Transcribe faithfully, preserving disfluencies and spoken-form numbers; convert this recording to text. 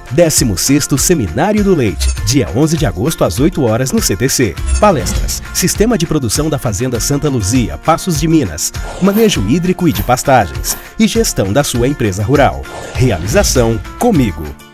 décimo sexto Seminário do Leite, dia onze de agosto às oito horas no C T C. Palestras: Sistema de Produção da Fazenda Santa Luzia, Passos de Minas, Manejo Hídrico e de Pastagens e Gestão da sua Empresa Rural. Realização Comigo.